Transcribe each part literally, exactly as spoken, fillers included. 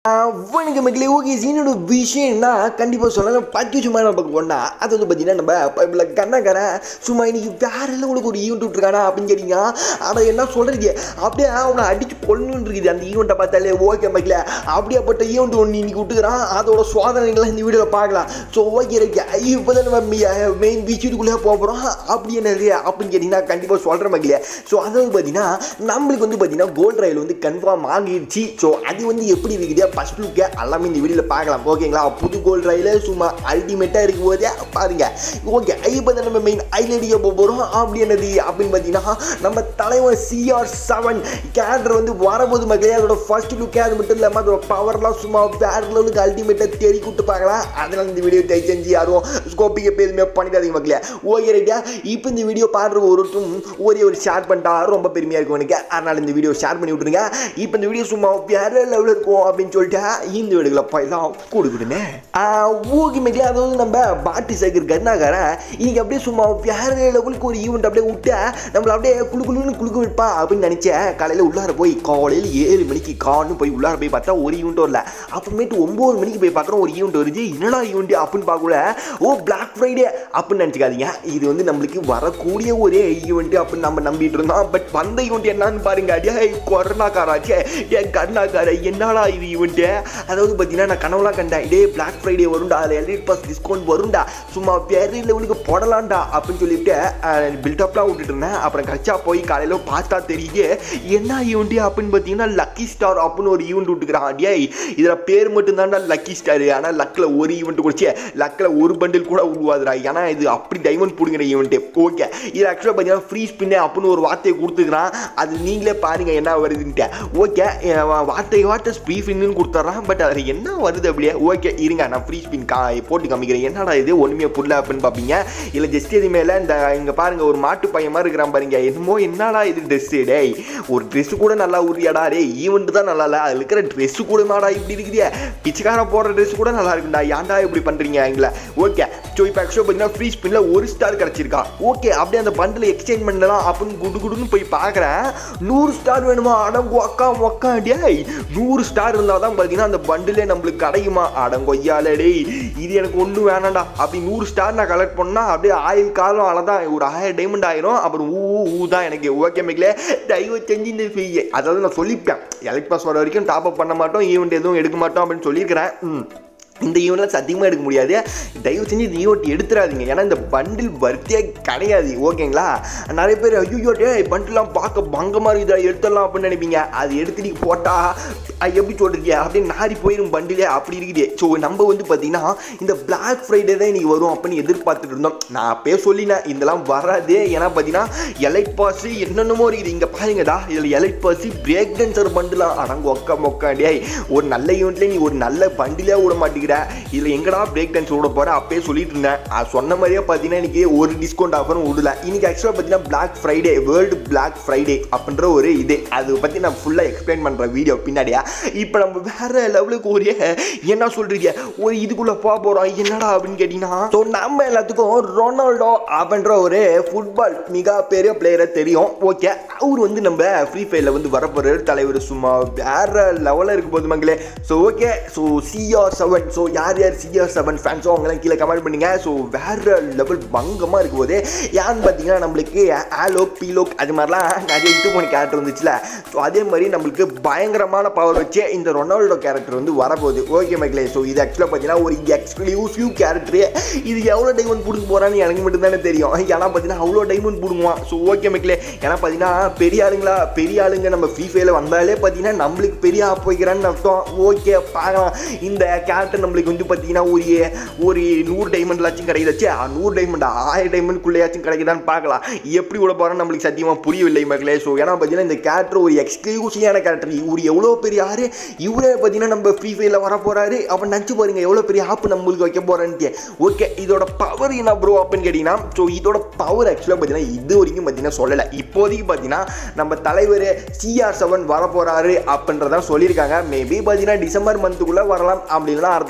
வணக்கம் மக்களே. ஓகே, சீனோட விஷயம்னா கண்டிப்பாக சொல்லலாம். பத்து சும்மா நம்ம போனா அது வந்து பார்த்தீங்கன்னா நம்ம இப்போ கண்ணக்காரன் சும்மா இன்னைக்கு வேற எல்லாம் உனக்கு ஒரு ஈவெண்ட் விட்டுருக்கானா அப்படின்னு கேட்டீங்க. ஆனால் என்ன சொல்கிறீங்க, அப்படியே அவனை அடித்து கொள்ளணுன்னு இருக்குது அந்த ஈவெண்ட்டை பார்த்தாலே. ஓகே மக்களே, அப்படியேப்பட்ட ஈவெண்ட் ஒன்று இன்னைக்கு விட்டுக்கிறான். அதோட சோதனைகள்லாம் இந்த வீடியோவில் பார்க்கலாம். ஸோ ஓகே இருக்கு, இப்போ தான் நம்ம மெயின் விஷயத்துக்குள்ளே போகிறோம். அப்படி என்னது அப்படின்னு கேட்டிங்கன்னா கண்டிப்பாக சொல்கிற மக்களே. ஸோ அதாவது பார்த்தீங்கன்னா நம்மளுக்கு வந்து பார்த்தீங்கன்னா கோல்ட் ரயில் வந்து கன்ஃபார்ம் ஆகிடுச்சு. ஸோ அது வந்து எப்படி இருக்குது ஃபர்ஸ்ட் லுக்கே எல்லாமே இந்த வீடியோவில் பார்க்கலாம். ஓகேங்களா, புது கோல்ட் ரயில் சும்மா அல்டிமேட்டாக இருக்கும் போதே பாருங்க. ஓகே, இப்போ தான் நம்ம மெயின் ஐலடிக்க போக போகிறோம். அப்படி என்னது அப்படின்னு பார்த்தீங்கன்னா நம்ம தலைவர் சிஆர் செவன் கேரக்டர் வந்து வரபோது மக்களே. அதோட ஃபர்ஸ்ட் லுக்கே அது மட்டும் இல்லாமல் அதோட பவர்லாம் சும்மா வேற லெவலுக்கு அல்டிமேட்டாக தேடி கூட்டு பார்க்கலாம். அதனால் இந்த வீடியோ தயவு செஞ்சு யாரும் ஸ்கோப்பிங் எப்போ எதுவுமே பண்ணிடாதீங்க மக்களே. ஓகே ரைட்டா, இப்போ இந்த வீடியோ பாடுற ஒருத்தரும் ஒரே ஒரு ஷேர் பண்ணிட்டா ரொம்ப பெருமையாக இருக்கும் எனக்கு. அதனால் இந்த வீடியோ ஷேர் பண்ணி விட்ருங்க. இப்போ இந்த வீடியோ சும்மா வேற லெவலில் இருக்கும் அப்படின்னு சொல்லிட்டு இந்த வீடுகளை போயெல்லாம் கொடுக்குதுமே. ஊகி மேலே அதாவது நம்ம பாட்டி சேகர் கருணாகரன் இன்னைக்கு அப்படியே சும்மா வேற லெவலுக்கு ஒரு ஈவெண்ட் அப்படியே விட்டு நம்மளை அப்படியே குழு குழுன்னு குழுக்க வைப்பா அப்படின்னு நினச்சேன். காலையில் உள்ளார போய் காலையில் ஏழு மணிக்கு கான்னு போய் உள்ளார போய் பார்த்தா ஒரு ஈவெண்ட் வரல. அப்புறமேட்டு ஒம்பது மணிக்கு போய் பார்க்குறோம் ஒரு ஈவெண்ட் வருது. என்னடா ஈவெண்ட் அப்படின்னு பார்க்கல, ஓ பிளாக் ஃப்ரைடே அப்படின்னு நினச்சிக்காதீங்க. இது வந்து நம்மளுக்கு வரக்கூடிய ஒரே ஈவெண்ட் அப்படின்னு நம்ம நம்பிட்டு இருந்தோம். பட் வந்த ஈவெண்ட் என்னன்னு பாருங்க. அடியே கொரோனாக்காராச்சே ஏன் கருணாக்கார என்னடா இது ஈவெண்ட்டு. அதாவது பார்த்தீங்கன்னா நான் கனவுலாம் கண்டேன், இதே பிளாக் ஃப்ரைடே வரும்டா, அது எல்இடி பாஸ் டிஸ்கவுண்ட் வரும்டா, சும்மா வேற லெவலுக்கு போடலாம்டா அப்படின்னு சொல்லிட்டு பில்டப்லாம் விட்டுட்டு இருந்தேன். அப்புறம் கச்சா போய் காலையில் பார்த்தா தெரியுது என்ன ஈவெண்ட் அப்படின்னு பார்த்தீங்கன்னா லக்கி ஸ்டார் அப்படின்னு ஒரு ஈவெண்ட் விட்டுக்கிறான். அடியே இதில் பேர் மட்டும்தான்டா லக்கி ஸ்டார். ஆனால் லக்கில் ஒரு ஈவெண்ட் குடிச்சு லக்கில் ஒரு பண்டில் கூட உருவாதுடா. ஏன்னா இது அப்படி டைமண்ட் பிடிங்கிற ஈவெண்ட்டு. ஓகே, இது ஆக்சுவலாக பார்த்தீங்கன்னா ஃப்ரீ ஸ்பின்னு அப்படின்னு ஒரு வார்த்தையை கொடுத்துக்கிறான். அது நீங்களே பாருங்க என்ன வருதுன்ட்டு. ஓகே, வார்த்தை வார்த்தை ஃப்ரீ ஸ்பின்னு கொடுத்துட்றான். பட் அதில் என்ன வருது அப்படியே. ஓகே இருங்க, நான் ஃப்ரீ ஸ்பின் கா போட்டு காமிக்கிறேன். என்னடா இது ஒன்றுமே புரியல அப்படின்னு பார்ப்பீங்க. இல்லை ஜஸ்ட் இது மேலே இந்த இங்கே பாருங்க ஒரு மாட்டு பையமாக இருக்கிறான் பாருங்க. என்னமோ என்னடா இது ட்ரெஸ்ஸு டே, ஒரு ட்ரெஸ்ஸு கூட நல்லா உரியாடா டே. ஈவெண்ட் தான் நல்லா இல்லை, அதில் இருக்கிற ட்ரெஸ்ஸு கூட மாடா இப்படி இருக்குதே. பிச்சைக்கார போடுற ட்ரெஸ் கூட நல்லா இருக்குண்டா. ஏன்டா இப்படி பண்ணுறீங்க எங்களை. ஓகே, ஸோ இப்போ ஆக்சுவலாக பார்த்தீங்கன்னா ஃப்ரீ ஸ்பின்னில் ஒரு ஸ்டார் கிடச்சிருக்கா. ஓகே, அப்படியே அந்த பண்டில் எக்ஸ்சேஞ்ச் பண்ணலாம் அப்படின்னு குடு குடுன்னு போய் பார்க்குறேன். நூறு ஸ்டார் வேணுமா? அடம் ஒக்கா ஒக்கா டே. நூறு ஸ்டார் இருந்தால் தான் பார்த்தீங்கன்னா அந்த பண்டிலே நம்மளுக்கு கிடைக்குமா? அடங்கொய்யாலே இது எனக்கு ஒன்றும் வேணாண்டா. அப்படி நூறு ஸ்டார் நான் கலெக்ட் பண்ணால் அப்படியே ஆயில் காலம் அவ்வளோதான், ஒரு ஆயிரம் டைமண்ட் ஆயிரும். அப்புறம் ஊ ஊ தான் எனக்கு. ஓகே மேக்லே, தயவு செஞ்சு இந்த ஃபீ அதாவது நான் சொல்லிப்பேன், எலக்ட் பாஸ் வர வரைக்கும் டாப் அப் பண்ண மாட்டோம், ஈவெண்ட் எதுவும் எடுக்க மாட்டோம் அப்படின்னு சொல்லியிருக்கிறேன். ம் இந்த ஈவெண்ட்லாம் சத்தியமாக எடுக்க முடியாது. தயவு செஞ்சு இந்த ஈவெண்ட் எடுத்துடாதீங்க. ஏன்னா இந்த பண்டில் வர்த்தியே கிடையாது. ஓகேங்களா, நிறைய பேர் ஐயோ டே பண்டிலாம் பார்க்க பங்கமாக இருக்குது எடுத்துடலாம் அப்படின்னு நினைப்பீங்க. அது எடுத்து நீங்கள் போட்டால் எப்படி சொல்கிறீங்க அப்படியே நாரி போயிடும் பண்டிலே. அப்படி இருக்குது. ஸோ நம்ம வந்து பார்த்தீங்கன்னா இந்த பிளாக் ஃப்ரைடே தான் இன்றைக்கி வரும் அப்படின்னு எதிர்பார்த்துட்டு இருந்தோம். நான் அப்பயே சொல்லினேன் இதெல்லாம் வராது. ஏன்னா பார்த்தீங்கன்னா எலைட் பாஸு என்னென்னமோ இருக்குது. இங்கே பாருங்கடா, இதில் எலைட் பாஸு பிரேக் டான்சர் பண்டிலாம் அடங்கு ஒக்க மொக்காண்டியா. ஒரு நல்ல ஈவெண்ட்லேயே நீ ஒரு நல்ல பண்டிலே விட மாட்டேங்கிற. இதில் எங்கடா பிரேக் டான்ஸ் விட போகிற அப்பயே சொல்லிட்டு இருந்தேன். அது சொன்ன மாதிரியே பார்த்தீங்கன்னா இன்றைக்கி ஒரு டிஸ்கவுண்ட் ஆஃபரும் விடல. இன்றைக்கி ஆக்சுவலாக பார்த்தீங்கன்னா black Friday, world black Friday அப்படின்ற ஒரு இது. அதை பற்றி நான் ஃபுல்லாக எக்ஸ்பிளைன் பண்ணுறேன் வீடியோ பின்னாடியா. இப்போ நம்ம வேறு லெவலுக்கு ஒரு என்ன சொல்கிறீங்க ஒரு இதுக்குள்ளே போக போகிறோம். என்னடா அப்படின்னு கேட்டிங்கன்னா, ஸோ நம்ம எல்லாத்துக்கும் ரொனால்டோ அப்படின்ற ஒரு ஃபுட்பால் மிக பெரிய பிளேயரை தெரியும். ஓகே, அவர் வந்து நம்ம ஃப்ரீ ஃபயரில் வந்து வரப்போகிற தலைவர் சும்மா வேறு லெவலில் இருக்க போது மக்களே. So okay, so CR seven, so யார் யார் சிஆர் செவன் ஃபேன்ஸோ அவங்களாம் கீழே கமெண்ட் பண்ணுங்க. ஸோ வேறு லெவல் பங்கமாக இருக்கும் போது ஏன்னு பார்த்தீங்கன்னா நம்மளுக்கு ஆலோக் பீலோக் அது மாதிரிலாம் நிறைய இட்டு போன கேரக்டர் வந்துச்சுல. ஸோ அதே மாதிரி நம்மளுக்கு பயங்கரமான பவர் வச்சு இந்த ரொனால்டோ கேரக்டர் வந்து வரப்போகுது. ஓகே மக்களே, ஸோ இது ஆக்சுவலாக பார்த்தீங்கன்னா ஒரு எக்ஸ்க்ளூசிவ் கேரக்டரு. இது எவ்வளோ டைமண்ட் பிடுங்க போகிறான்னு எனக்கு மட்டும் தானே தெரியும். ஏன்னா பார்த்தீங்கன்னா அவ்வளோ டைமண்ட் பிடுங்குவான். ஸோ ஓகே மக்களே, ஏன்னா பார்த்தீங்கன்னா பெரிய ஆளுங்களா பெரிய ஆளுங்க நம்ம ஃப்ரீ ஃபயரில் வந்தாலே பார்த்தீங்கன்னா நம்மளுக்கு பெரிய ஆப் வைக்கிறான்னு அர்த்தம். ஓகே பார்க்கலாம். இந்த கேரக்டர் நம்மளுக்கு வந்து பார்த்தீங்கன்னா ஒரு ஒரு நூறு டைமண்ட்லாச்சும் கிடைக்குதாச்சு. நூறு டைமண்ட் ஆயிரம் டைமண்ட்குள்ளேயாச்சும் கிடைக்குதான்னு பார்க்கலாம். எப்படி விட போகிறான்னு நம்மளுக்கு சத்தியமாக புரியவில்லை மக்களே. ஸோ ஏன்னா பார்த்தீங்கன்னா இந்த கேரக்டர் ஒரு எக்ஸ்க்ளூசிவான கேரக்டர். இவர் எவ்வளோ பெரிய ஆறு, இவரே பார்த்தீங்கன்னா நம்ம ஃப்ரீ ஃபயரில் வர போகிறாரு. அப்போ நினச்சி பாருங்க எவ்வளோ பெரிய ஆப் நம்மளுக்கு வைக்க போகிறான்ட்டு. ஓகே, இதோட பவர் என்ன ப்ரோ அப்படின்னு கேட்டிங்கன்னா, ஸோ இதோட பவர் ஆக்சுவலாக பார்த்தீங்கன்னா இது வரைக்கும் பார்த்தீங்கன்னா சொல்லலை. இப்போதைக்கு பார்த்தீங்கன்னா நம்ம தலைவர் சிஆர் செவன் வர போகிறாரு அப்படின்றதான் சொல்லியிருக்காங்க. மேபி பார்த்தீங்கன்னா டிசம்பர் மந்த்துக்குள்ளே வரலாம், அப்படி இல்லைனா அடுத்த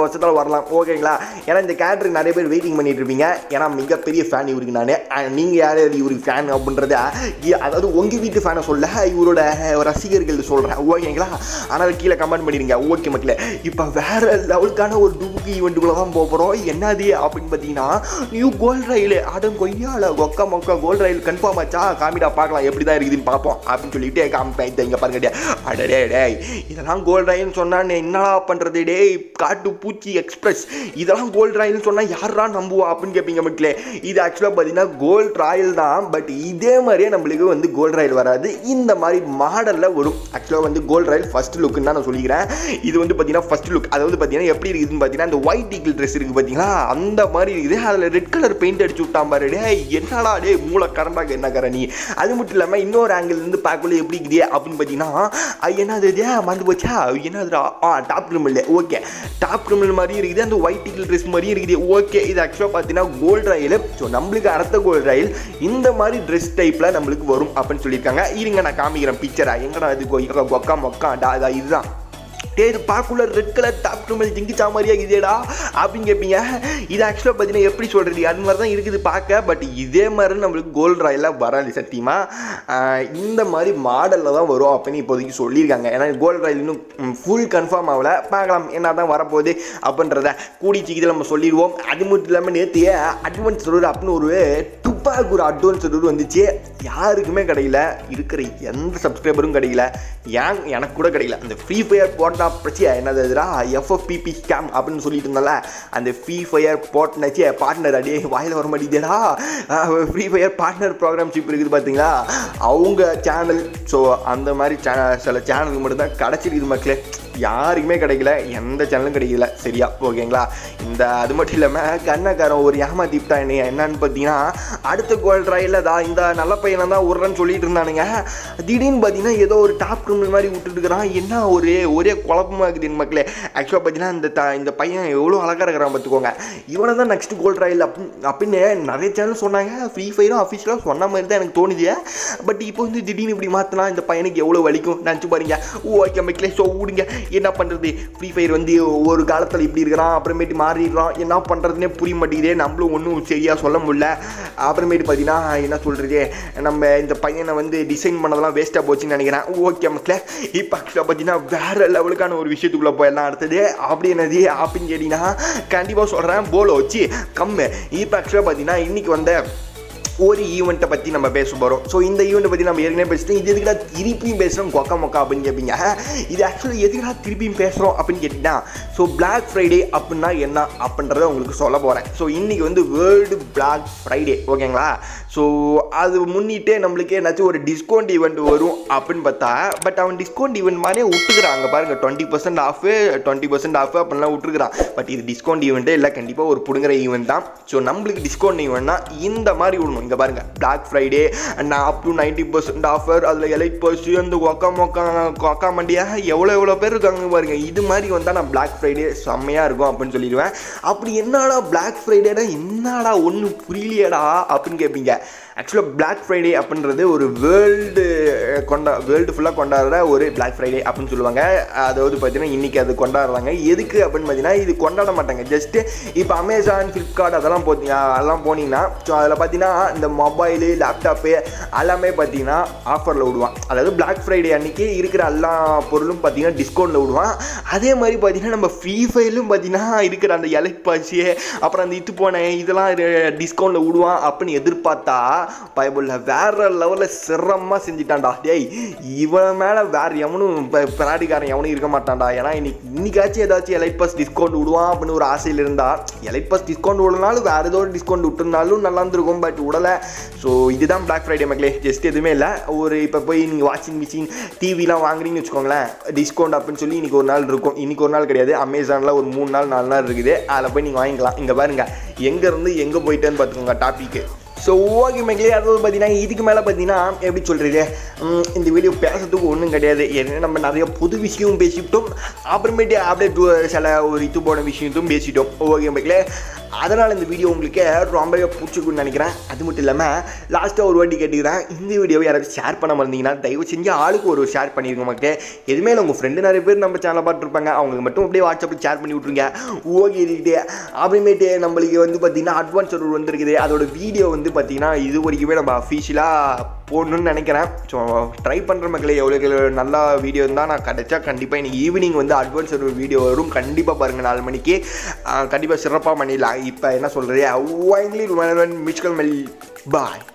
வருஷத்தில் வரலாம் ஓகேங்களா. ஏன்னா இந்த கேரக்டருக்கு நிறைய பேர் வெயிட்டிங் பண்ணிட்டு இருப்பீங்க. ஏன்னா மிகப்பெரிய ஃபேன் இவருக்கு நான். நீங்கள் யார் இவருக்கு ஃபேன் அப்படின்றத அதாவது உங்கள் வீட்டு ஃபேனை சொல்ல இவரோட ரசிகர்கள் சொல்கிறேன் ஓகேங்களா. ஆனால் கீழே கமெண்ட் பண்ணிடுங்க ஓகே மக்களே. இப்போ வேறு லெவலுக்கான ஒரு டூபுக்கு ஈவெண்ட்டுக்குள்ள தான் போக போகிறோம். என்னது அப்படின்னு பார்த்தீங்கன்னா நியூ கோல்ட் ரயில் ஆடம் கொய்யால ஒக்க மொக்க கோல்ட் ரயில் கன்ஃபார்ம் ஆச்சா காமிடா பார்க்கலாம் எப்படி தான் இருக்குதுன்னு பார்ப்போம் அப்படின்னு சொல்லிட்டு காமிப்பேன். இங்கே பாருங்க அடடே டே இதெல்லாம் கோல்ட் ரயில்னு சொன்னால் என்னடா பண்ணுறது டே காட்டு பூச்சி எக்ஸ்பிரஸ் இதெல்லாம் கோல்ட் ராயல்னு சொன்னால் யாரா நம்புவா அப்படின்னு கேட்பீங்க மக்களே. இது ஆக்சுவலாக பார்த்தீங்கன்னா கோல்ட் ராயல் தான். பட் இதே மாதிரியே நம்மளுக்கு வந்து கோல்ட் ராயல் வராது. இந்த மாதிரி மாடலில் வரும். ஆக்சுவலாக வந்து கோல்ட் ராயல் ஃபர்ஸ்ட் லுக்குன்னு தான் நான் சொல்லிக்கிறேன். இது வந்து பார்த்தீங்கன்னா ஃபர்ஸ்ட் லுக். அதாவது பார்த்தீங்கன்னா எப்படி இருக்குதுன்னு பார்த்தீங்கன்னா அந்த ஒயிட் ஈகிள் ட்ரெஸ் இருக்குது பார்த்தீங்கன்னா அந்த மாதிரி இருக்குது. அதில் ரெட் கலர் பெயிண்ட் அடிச்சு விட்டான் பாரு டே என்னடா டே மூளை கரண்டாக என்ன கர நீ. அது மட்டும் இல்லாமல் இன்னொரு ஆங்கிள்லேருந்து பார்க்கல எப்படி இருக்குது அப்படின்னு பார்த்தீங்கன்னா என்னது மறந்து போச்சா என்னதுடா ஆ top criminal okay top criminal மாதிரி இருக்குது. அந்த ஒயிட் ஈகிள் ட்ரெஸ் மாதிரி இருக்குது ஓகே. இது ஆக்சுவலாக பார்த்தீங்கன்னா கோல்ட் ரயில். ஸோ நம்மளுக்கு அடுத்த கோல்ட் ரயில் இந்த மாதிரி ட்ரெஸ் டைப்பில் நம்மளுக்கு வரும் அப்படின்னு சொல்லியிருக்காங்க. இருங்க நான் காமிக்கிறேன் பிக்சரா எங்கடா இது கொக்கா மொக்கா டா இதுதான் டே இது பார்க்குள்ள ரெட் கலர் டாப் கிரிமில் ஜிங்கிச்சா மாதிரியா இதேடா அப்படின்னு கேட்பீங்க. இது ஆக்சுவலாக பார்த்தீங்கன்னா எப்படி சொல்கிறது அது மாதிரி தான் இருக்குது பார்க்க. பட் இதே மாதிரி நம்மளுக்கு கோல்ட் ராயலாக வராது சத்தியமாக. இந்த மாதிரி மாடலில் தான் வரும் அப்படின்னு இப்போதைக்கு சொல்லியிருக்காங்க. ஏன்னா கோல்ட் ராயல் இன்னும் ஃபுல் கன்ஃபார்ம் ஆகலை. பார்க்கலாம் என்ன தான் வரப்போகுது அப்படின்றத கூடி சீக்கிரம் நம்ம சொல்லிடுவோம். அது மட்டும் இல்லாமல் நேற்று அட்வான்ஸ் சர்வர் அப்படின்னு ஒரு துப்பாக்கு ஒரு அட்வான்ஸ் சர்வர் வந்துச்சு. யாருக்குமே கிடைக்கல. இருக்கிற எந்த சப்ஸ்கிரைபரும் கிடைக்கல. ஏன் எனக்கு கூட கிடைக்கல. அந்த ஃப்ரீ ஃபயர் போட்டா பிரச்சனை என்னதுடா எஃப்எஃப்பிபி ஸ்கேம் அப்படின்னு சொல்லிட்டு இருந்தால அந்த ஃப்ரீ ஃபயர் போட்னாச்சு பார்ட்னர் அடியே வாயில் வர மாட்டேங்குதுடா. ஃப்ரீ ஃபயர் பார்ட்னர் ப்ரோக்ராம்ஷிப் இருக்குது பார்த்தீங்களா அவங்க சேனல். ஸோ அந்த மாதிரி சே சில சேனலுக்கு மட்டும்தான் கிடச்சிருக்குது மக்களே. யாருக்குமே கிடைக்கல. எந்த சேனலும் கிடைக்கல சரியா ஓகேங்களா. இந்த அது மட்டும் இல்லாமல் கண்ணக்காரன் ஒரு ஏமாத்திட்டா என்ன என்னன்னு பார்த்தீங்கன்னா அடுத்த கோல்ட் ராயில் தான் இந்த நல்ல பையனை தான் விட்றேன்னு சொல்லிட்டு இருந்தானுங்க. திடீர்னு பார்த்தீங்கன்னா ஏதோ ஒரு டாப் கிரிமினல் மாதிரி விட்டுட்டு இருக்கிறான். என்ன ஒரே ஒரே குழப்பமாக இருக்குது என் மக்களே. ஆக்சுவலாக பார்த்தீங்கன்னா இந்த த இந்த பையன் எவ்வளோ அழகாக இருக்கிறான் பார்த்துக்கோங்க. இவனை தான் நெக்ஸ்ட் கோல்ட் ராயில் அப் அப்படின்னு நிறைய சேனல் சொன்னாங்க. ஃப்ரீ ஃபயரும் அஃபிஷியலாக சொன்ன மாதிரி தான் எனக்கு தோணுது. பட் இப்போ வந்து திடீர்னு இப்படி மாற்றினா இந்த பையனுக்கு எவ்வளோ வலிக்கும் நினச்சி பாருங்க ஓகே மக்களே. ஸோ விடுங்க என்ன பண்ணுறது. ஃப்ரீ ஃபயர் வந்து ஒரு காலத்தில் இப்படி இருக்கிறான் அப்புறமேட்டு மாறிடுறான். என்ன பண்ணுறதுனே புரிய மாட்டேங்குதே. நம்மளும் ஒன்றும் சரியாக சொல்ல முடியல. அப்புறமேட்டு பார்த்தீங்கன்னா என்ன சொல்கிறது நம்ம இந்த பையனை வந்து டிசைன் பண்ணதெல்லாம் வேஸ்ட்டாக போச்சுன்னு நினைக்கிறேன் ஓகே மக்களே. இப்போ ஆக்சுவலாக பார்த்தீங்கன்னா வேறு லெவலுக்கான ஒரு விஷயத்துக்குள்ளே போயெல்லாம் அடுத்தது அப்படி என்னது அப்படின்னு கேட்டிங்கன்னா கண்டிப்பாக சொல்கிறேன் போலோ வச்சு கம்மு. இப்போ ஆக்சுவலாக பார்த்தீங்கன்னா இன்றைக்கி வந்த ஒரு ஈவெண்ட்டை பற்றி நம்ம பேச போகிறோம். ஸோ இந்த ஈவெண்ட்டை பற்றி நம்ம ஏற்கனவே பேசிட்டோம். இது எதுக்குடா திருப்பியும் பேசுகிறோம் கொக்கா மொக்கா அப்படின்னு கேட்பீங்க. இது ஆக்சுவலாக எதுக்குடா திருப்பியும் பேசுகிறோம் அப்படின்னு கேட்டிங்கன்னா ஸோ பிளாக் ஃப்ரைடே அப்படின்னா என்ன அப்படின்றத உங்களுக்கு சொல்ல போகிறேன். ஸோ இன்றைக்கி வந்து வேர்ல்டு பிளாக் ஃப்ரைடே ஓகேங்களா. ஸோ அது முன்னிட்டே நம்மளுக்கு ஏதாச்சும் ஒரு டிஸ்கவுண்ட் ஈவெண்ட் வரும் அப்படின்னு பார்த்தா பட் அவன் டிஸ்கவுண்ட் ஈவெண்ட் மாதிரியே விட்டுக்கிறான். அங்கே பாருங்கள் twenty percent off twenty percent off அப்படின்லாம் விட்டுருக்குறான். பட் இது டிஸ்கவுண்ட் ஈவெண்ட்டே இல்லை கண்டிப்பாக ஒரு புடுங்குற ஈவெண்ட் தான். ஸோ நம்மளுக்கு டிஸ்கவுண்ட் ஈவெண்ட்னா இந்த மாதிரி விடணும். இங்கே பாருங்கள் black Friday and up to ninety percent offer அதில் எலைட் பர்ஸ் அந்த ஒக்கா மொக்கா கொக்கா மண்டியாக எவ்வளோ எவ்வளோ பேர் இருக்காங்க பாருங்கள். இது மாதிரி வந்தால் நான் பிளாக் ஃப்ரைடே செம்மையாக இருக்கும் அப்படின்னு சொல்லிடுவேன். அப்படி என்னடா பிளாக் ஃப்ரைடேனா என்னடா ஒன்றும் புரியலையடா அப்படின்னு கேட்பீங்க. ஆக்சுவலாக பிளாக் ஃப்ரைடே அப்படின்றது ஒரு வேர்ல்டு கொண்டா வேர்ல்டு ஃபுல்லாக கொண்டாடுற ஒரு பிளாக் ஃப்ரைடே அப்படின்னு சொல்லுவாங்க. அதாவது பார்த்தீங்கன்னா இன்றைக்கி அது கொண்டாடுறாங்க. எதுக்கு அப்படின்னு பார்த்தீங்கன்னா இது கொண்டாட மாட்டாங்க. ஜஸ்ட்டு இப்போ அமேசான் ஃப்ளிப்கார்ட் அதெல்லாம் போத்தீங்க அதெல்லாம் போனீங்கன்னா ஸோ அதில் பார்த்தீங்கன்னா இந்த மொபைலு லேப்டாப்பு எல்லாமே பார்த்தீங்கன்னா ஆஃபரில் விடுவான். அதாவது பிளாக் ஃப்ரைடே அன்றைக்கி இருக்கிற எல்லா பொருளும் பார்த்தீங்கன்னா டிஸ்கவுண்ட்டில் விடுவான். அதே மாதிரி பார்த்தீங்கன்னா நம்ம ஃப்ரீ ஃபயர்லும் பார்த்தீங்கன்னா இருக்கிற அந்த எலக்ட் பாசி அப்புறம் அந்த இது போன இதெல்லாம் டிஸ்கவுண்ட்டில் விடுவான் அப்படின்னு எதிர்பார்த்தா பைபிளில் வேற லெவலில் சிரமமாக செஞ்சுட்டான்டா. டேய் இவன் மேலே வேறு எவனும் இப்போ பிராடிக்காரன் எவனும் இருக்க மாட்டான்டா. ஏன்னா இன்னைக்கு இன்னைக்காச்சும் ஏதாச்சும் எலைட் பாஸ் டிஸ்கவுண்ட் விடுவான் அப்படின்னு ஒரு ஆசையில் இருந்தால் எலைட் பாஸ் டிஸ்கவுண்ட் விடனாலும் வேறு ஏதோ ஒரு டிஸ்கவுண்ட் விட்டுருந்தாலும் நல்லா இருந்திருக்கும். பட் விடலை. ஸோ இதுதான் பிளாக் ஃப்ரைடே மக்களே. ஜஸ்ட் எதுவுமே இல்லை. ஒரு இப்போ போய் நீங்கள் வாஷிங் மிஷின் டிவிலாம் வாங்குறீங்கன்னு வச்சுக்கோங்களேன் டிஸ்கவுண்ட் அப்படின்னு சொல்லி இன்றைக்கி ஒரு நாள் இருக்கும். இன்றைக்கி ஒரு நாள் கிடையாது. அமேசானில் ஒரு மூணு நாள் நாலு நாள் இருக்குது. அதில் போய் நீங்கள் வாங்கிக்கலாம். இங்கே பாருங்கள் எங்கேருந்து எங்கே போயிட்டேன்னு பார்த்துக்கோங்க டாப்பிக்கு. ஸோ ஓகே மக்களே, அதாவது பார்த்தீங்கன்னா இதுக்கு மேலே பார்த்தீங்கன்னா எப்படி சொல்கிறது, இந்த வீடியோ பேசுறதுக்கு ஒன்றும் கிடையாது. ஏன்னா நம்ம நிறைய பொது விஷயம் பேசிவிட்டோம், அப்புறமேட்டு அப்படியே சில ஒரு இது போன விஷயத்தும் பேசிட்டோம். ஓகே மக்களே, அதனால் இந்த வீடியோ உங்களுக்கு ரொம்பவே பிடிச்சிருக்குன்னு நினைக்கிறேன். அது மட்டும் இல்லாமல் லாஸ்ட்டாக ஒரு வாட்டி கேட்டுக்கிறேன், இந்த வீடியோவை யாராவது ஷேர் பண்ண இருந்தீங்கன்னா தயவு செஞ்சு ஆளுக்கு ஒரு ஷேர் பண்ணியிருக்க மக்களே. எதுவுமே இல்லை, உங்கள் ஃப்ரெண்டு நிறைய பேர் நம்ம சேனலை பார்த்துருப்பாங்க, அவங்களுக்கு மட்டும் அப்படியே வாட்ஸ்அப்பில் ஷேர் பண்ணி விட்ருங்க. ஓகே இதுக்கிட்டே அப்புறமேட்டு நம்மளுக்கு வந்து பார்த்திங்கன்னா அட்வான்ஸ் ஒரு வந்துருக்குது, அதோட வீடியோ வந்து பார்த்திங்கன்னா இது வரைக்குமே நம்ம அஃபீஷியலாக போடணும்னு நினைக்கிறேன். ஸோ ட்ரை பண்ணுற மக்களே, எவ்வளோ நல்லா வீடியோ இருந்தால் நான் கிடைச்சா கண்டிப்பாக இன்றைக்கி ஈவினிங் வந்து அட்வான்ஸ் ஒரு வீடியோ வரும். கண்டிப்பாக பாருங்கள், நாலு மணிக்கு கண்டிப்பாக சிறப்பாக பண்ணிடலாம். இப்போ என்ன சொல்கிறது, ஒயின்லி மிஸ்கல் மெல் பாய்.